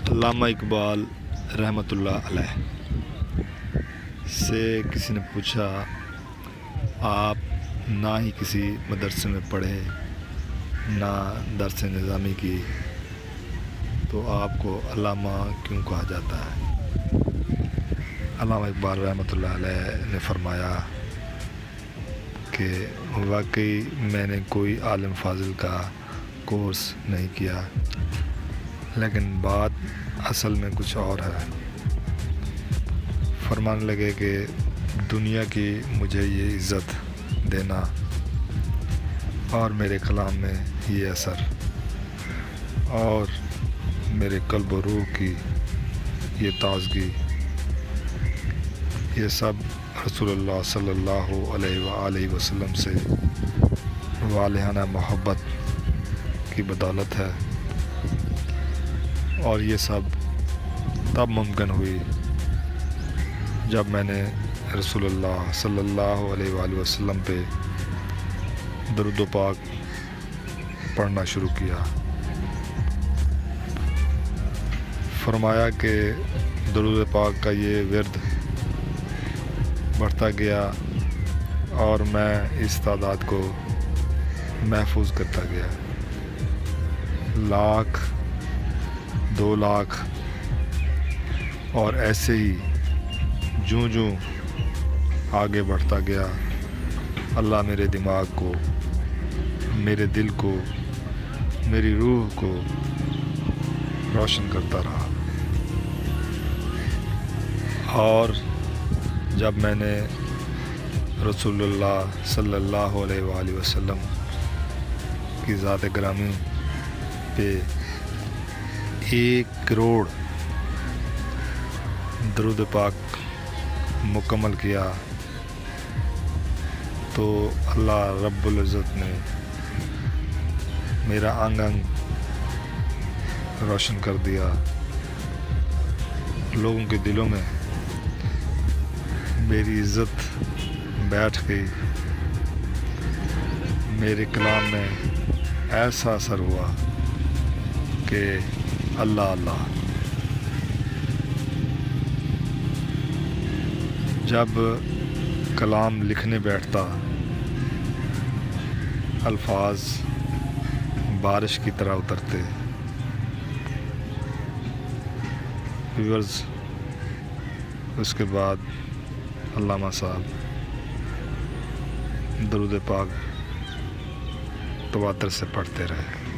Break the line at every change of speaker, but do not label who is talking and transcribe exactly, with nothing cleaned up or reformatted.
علامہ اقبال رحمۃ اللہ علیہ سے کسی نے پوچھا آپ نہ ہی کسی مدرسے میں پڑھے نہ درس نظامی کی تو آپ کو علامہ کیوں کہا جاتا ہے؟ علامہ اقبال رحمۃ اللہ علیہ نے فرمایا کہ واقعی میں نے کوئی عالم فاضل کا کورس نہیں کیا، لیکن بات اصل میں کچھ اور ہے۔ فرمانے لگے کہ دنیا کی مجھے یہ عزت دینا اور میرے کلام میں یہ اثر اور میرے قلب و روح کی یہ تازگی، یہ سب رسول اللہ صلی اللہ علیہ وآلہ وسلم سے والہانہ محبت کی بدولت ہے، اور یہ سب تب ممکن ہوئی جب میں نے رسول اللہ صلی اللہ علیہ وآلہ وسلم پہ درود و پاک پڑھنا شروع کیا۔ فرمایا کہ درود پاک کا یہ ورد بڑھتا گیا اور میں اس تعداد کو محفوظ کرتا گیا۔ لاکھ، دو لاکھ اور ایسے ہی جوں جوں آگے بڑھتا گیا، اللہ میرے دماغ کو، میرے دل کو، میری روح کو روشن کرتا رہا، اور جب میں نے رسول اللہ صلی اللہ علیہ وآلہ وسلم کی ذات گرامی پہ ایک کروڑ درود پاک مکمل کیا تو اللہ رب العزت نے میرا انگ انگ روشن کر دیا، لوگوں کے دلوں میں میری عزت بیٹھ گئی، میرے کلام میں ایسا اثر ہوا کہ اللہ اللہ۔ جب کلام لکھنے بیٹھتا، الفاظ بارش کی طرح اترتے۔ ویورز، اس کے بعد علامہ صاحب درود پاک تواتر سے پڑھتے رہے۔